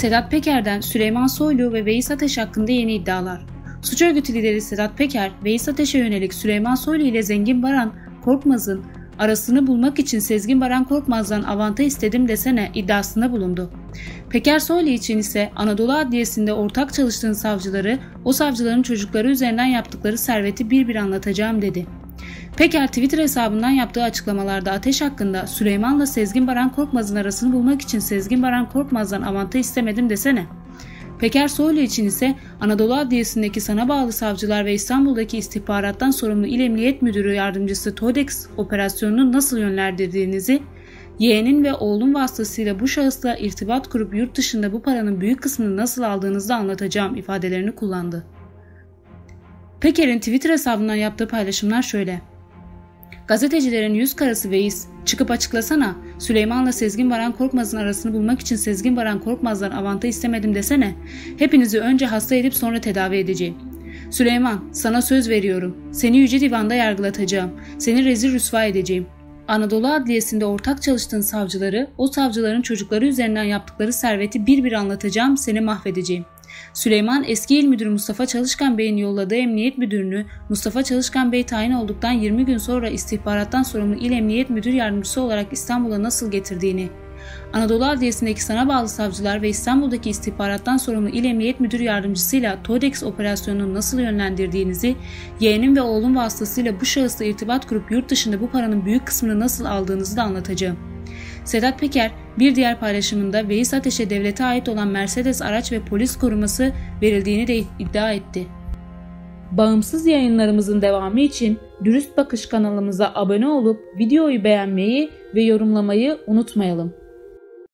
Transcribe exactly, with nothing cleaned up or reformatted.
Sedat Peker'den Süleyman Soylu ve Veys Ateş hakkında yeni iddialar. Suç örgütü lideri Sedat Peker, Veys Ateş'e yönelik Süleyman Soylu ile Zengin Baran Korkmaz'ın arasını bulmak için Sezgin Baran Korkmaz'dan avanta istedim desene iddiasında bulundu. Peker Soylu için ise Anadolu Adliyesi'nde ortak çalıştığın savcıları, o savcıların çocukları üzerinden yaptıkları serveti bir bir anlatacağım dedi. Peker Twitter hesabından yaptığı açıklamalarda Ateş hakkında Süleyman'la Sezgin Baran Korkmaz'ın arasını bulmak için Sezgin Baran Korkmaz'dan avanta istemedim desene. Peker Soylu için ise Anadolu Adliyesi'ndeki sana bağlı savcılar ve İstanbul'daki istihbarattan sorumlu İl Emniyet Müdürü Yardımcısı TODEX operasyonunu nasıl yönlendirdiğinizi, yeğenin ve oğlun vasıtasıyla bu şahısla irtibat kurup yurt dışında bu paranın büyük kısmını nasıl aldığınızı da anlatacağım ifadelerini kullandı. Peker'in Twitter hesabından yaptığı paylaşımlar şöyle. Gazetecilerin yüz karası Veys, çıkıp açıklasana, Süleyman'la Sezgin Baran Korkmaz'ın arasını bulmak için Sezgin Baran Korkmaz'dan avanta istemedim desene, hepinizi önce hasta edip sonra tedavi edeceğim. Süleyman, sana söz veriyorum, seni Yüce Divan'da yargılatacağım, seni rezil rüsva edeceğim. Anadolu Adliyesi'nde ortak çalıştığın savcıları, o savcıların çocukları üzerinden yaptıkları serveti bir bir anlatacağım, seni mahvedeceğim. Süleyman, eski İl Müdürü Mustafa Çalışkan Bey'in yolladığı Emniyet Müdürünü, Mustafa Çalışkan Bey tayin olduktan yirmi gün sonra istihbarattan sorumlu İl Emniyet Müdür Yardımcısı olarak İstanbul'a nasıl getirdiğini, Anadolu Adliyesi'ndeki sana bağlı savcılar ve İstanbul'daki istihbarattan sorumlu İl Emniyet Müdür Yardımcısıyla TODEX operasyonunu nasıl yönlendirdiğinizi, yeğenin ve oğlun vasıtasıyla bu şahısla irtibat kurup yurt dışında bu paranın büyük kısmını nasıl aldığınızı da anlatacağım. Sedat Peker bir diğer paylaşımında Veys Ateş'e devlete ait olan Mercedes araç ve polis koruması verildiğini de iddia etti. Bağımsız yayınlarımızın devamı için Dürüst Bakış kanalımıza abone olup videoyu beğenmeyi ve yorumlamayı unutmayalım.